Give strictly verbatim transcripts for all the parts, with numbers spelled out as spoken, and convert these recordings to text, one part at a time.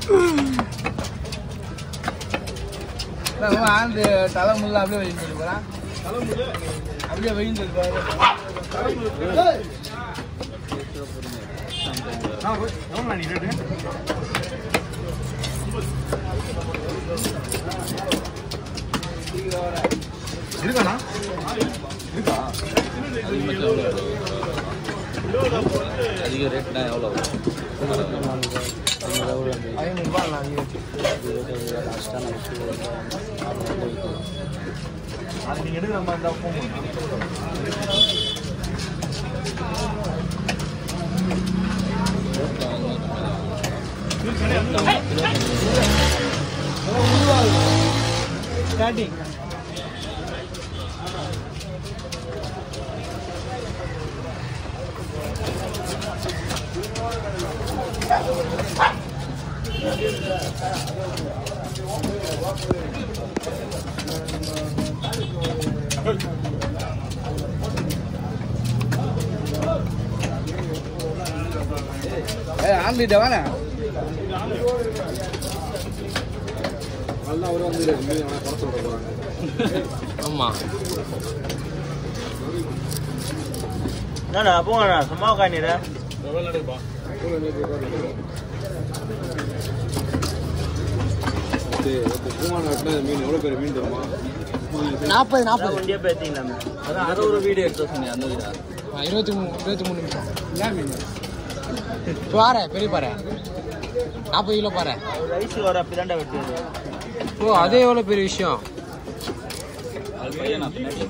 ஆண்டு தலை முள்ள அப்படியே வெளியே சொல்லுவான் அப்படியே வெளியே சொல்லுவாரு இருக்காண்ணா இருக்கா அதிக ரேட்னா எவ்வளோ ஐநூறுபா அது நீங்கள் எடுக்கிற மாதிரி இருந்தால் போகும் ஸ்டார்டிங் ஆன்லைன் வேணா நல்லா ஒரு வந்து குறைச்சி விட போகிறாங்க ஆமாம் என்னடா போங்கண்ணா சும்மா உட்காந்துடா மீன் எவ்வளோ பேர் மீன் தருமா நாற்பது நாற்பது வண்டியாக பேசிங்களாமே அதான் அதை ஒரு வீடியோ எடுத்து சொன்னீங்க அந்த வீடா இருபத்தி மூணு இருபத்தி மூணு நிமிஷம் ஏன் மீன் பாறை பெரிய பாறை நாற்பது கிலோ பாறை ரைஸ் வர அப்படிதான்டா வெட்டுது ஓ அதே எவ்வளோ பெரிய விஷயம் அது பையன் நான் பின்னாடி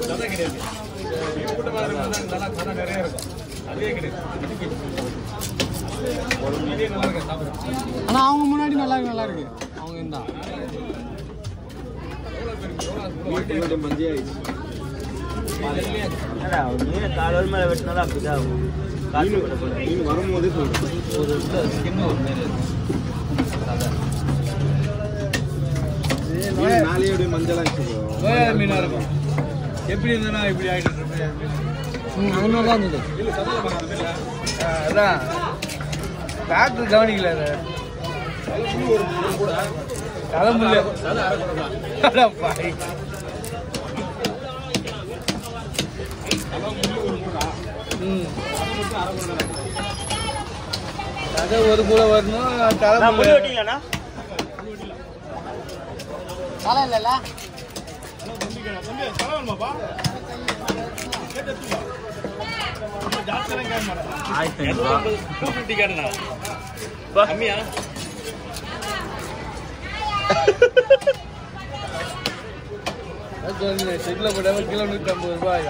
ஆனால் அவங்க முன்னாடி நல்லா இருக்கு நல்லா இருக்கு அவங்க இருந்தா மஞ்சள் ஆயிடுச்சு என்னடா மீன் கால் மேலே வெட்டினாலும் அப்படிதான் ஆகும் காசு போட போல மீன் வரும்போதே சொல்றேன் ஒரு ஸ்கின் ஒரு மேலே மீன் நாளையே அப்படியே மஞ்சளாக நோயாளி மீனாக இருக்கும் எப்படி இருந்ததுன்னா இப்படி ஆகிட்டு இருப்பேன் அது மாதிரி தான் இருந்தது அதான் டாக்டர் கவனிக்கல அதை தலைமுல்ல பாய் ம் அதை ஒரு கூட வரணும் தலைமுல்ல வெட்டிங்களாண்ணா தலை இல்லைல்ல ஆயிரத்தி ஐநூறுரூவா கம்மியா செட்டில் போட்டால் கிலோ நூற்றி ஐம்பது ரூபாய்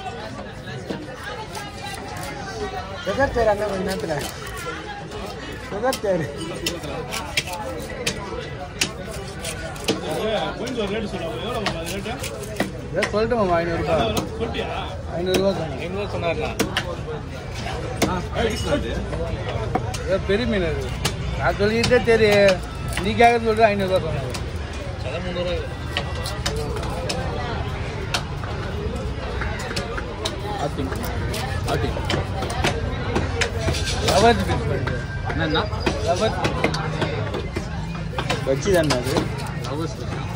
சுகர் தேர் அங்கே கொஞ்ச நேரத்தில் சுகர் தேர் சொல்லிட்டோம் ஐநூறுபா ஐநூறுரூவா ஐநூறுவா சொன்னார்ண்ணா பெரிய மீன் அது நான் சொல்லிக்கிட்டே சரி நீ கேட்க சொல்லிட்டு ஐநூறுரூவா சொன்னாங்க அதான் முந்நூறுரூவா ஆட்டிங் ஆட்டிங் லவர்ஸ் பீஸ் பண்ணிட்டு என்னன்னா லவர்ஸ் வச்சு தானே அது லவர்ஸ்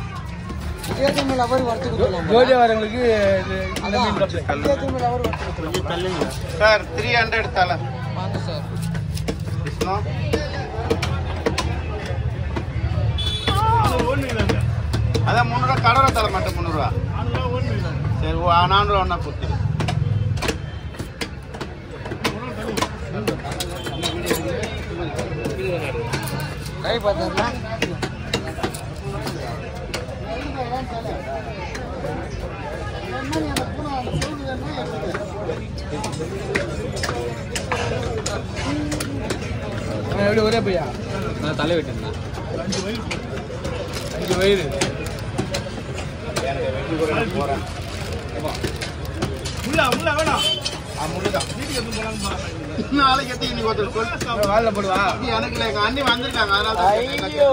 ஜோடி வரவங்களுக்கு இந்த மீன் கொஞ்சம் தள்ளுங்க சார் த்ரீ ஹண்ட்ரட் தலை வாங்க சார் அதான் முந்நூறுவா கடலை தலை மட்டும் முந்நூறுவா சரி நானூறுவா ஒன்றா கொடுத்துரு கை பார்த்தா எப்படி ஒரே பையா நான் தலை வெட்டிருந்தேன் அஞ்சு வயிறு நாளைக்கு எத்தி இன்னைக்கு ஒருத்தர் சொல்லு வாழ போடுவா எனக்கு இல்லை எங்கள் அண்ணி வந்திருக்காங்க அதனால ஐயோ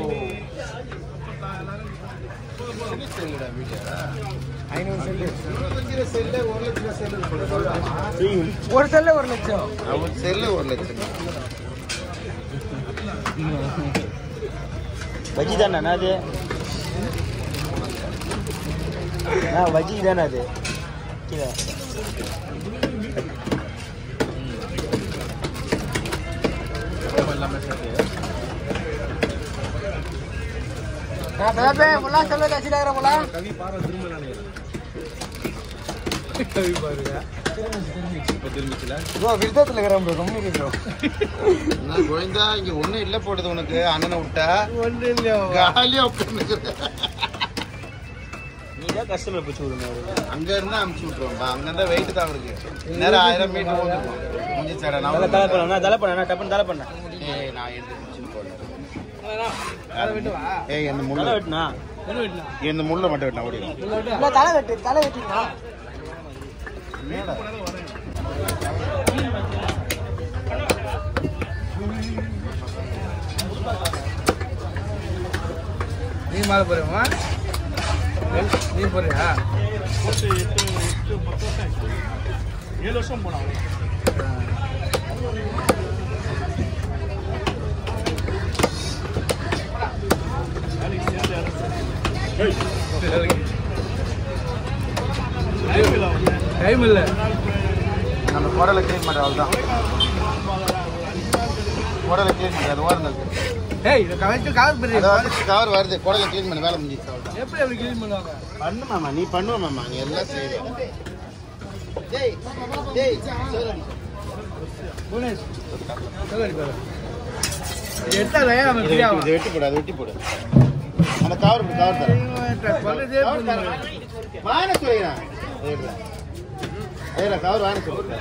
ஐநூறு செல்லு செல்லு ஒரு லட்சம் செல்லு ஒரு செல்லு ஒரு லட்சம் செல்லு ஒரு லட்சம் பஜ்ஜி தானே அது ஆ பஜ்ஜி தானே அது கீழே எல்லாமே சேர்த்து கவி பாரு திரும்ப நினைக்கிறேன் கவி பாருங்க இப்போ திரும்பிச்சுல விருத்தத்தில் இருக்கிற ரொம்ப என்ன கோவிந்தா இங்க ஒண்ணும் இல்ல போடுது உனக்கு அண்ணனை விட்டா ஒன்றும் இல்லையா காலியா உட்காந்து நீ தான் கஸ்டமர் பிடிச்சி விடுங்க அங்க இருந்தா அமுச்சு விட்டுருவோம்பா அங்க இருந்தா வெயிட் தான் இருக்கு நேரம் ஆயிரம் மீட்டர் ஓடுவோம் முடிஞ்சு சேடா தலை நான் தலை பண்ண தலை பண்ண டப்புன்னு தலை பண்ண ஏய் நான் எடுத்து முடிச்சுட்டு போறேன் அதை விட்டு வா ஏய் இந்த தலை முள்ள வெட்டினா என்ன வெட்டலாம் இந்த முள்ள மட்டும் வெட்டினா ஓடிடும் இல்லை தலை வெட்டு தலை வெட்டிங்களா நீ மேலே போறியாமா நீ போறியா ஏழு வருஷம் போனா டைம் இல்லை நம்ம குடலை க்ளீன் பண்ணுற அவள் தான் குடலை க்ளீன் பண்ணி அது ஓரம் இருக்கு ஏய் இதை கவனிச்சு கவர் பண்ணி அதை வந்து கவர் வருது குடலை க்ளீன் பண்ண வேலை முடிஞ்சிச்சு அவள் தான் எப்படி அப்படி கிளீன் பண்ணுவாங்க பண்ணுமாம்மா நீ பண்ணுவோம்மா நீ எல்லாம் செய்வேன் புவனேஷ் சரி பாரு இது எடுத்தாலே நம்ம இதை ஃப்ரீயா வெட்டி- இதை வெட்டி போடு அதை வெட்டி போடு அந்த கவர் கவர் தரேன் சொல்றதே கவர் தரேன் வாங்க சொல்லிடுறேன் ஏடா கவர் வாங்க சொல்லிடுறேன்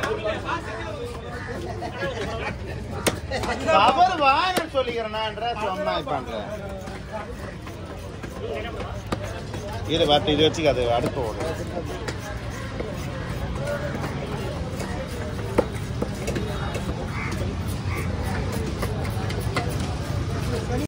கவர் வாங்க சொல்லிக்கிறேன்னான்ற சொன்னா இப்ப இதை பார்த்து இதை வச்சுக்க அது அடுப்பு ஓடும்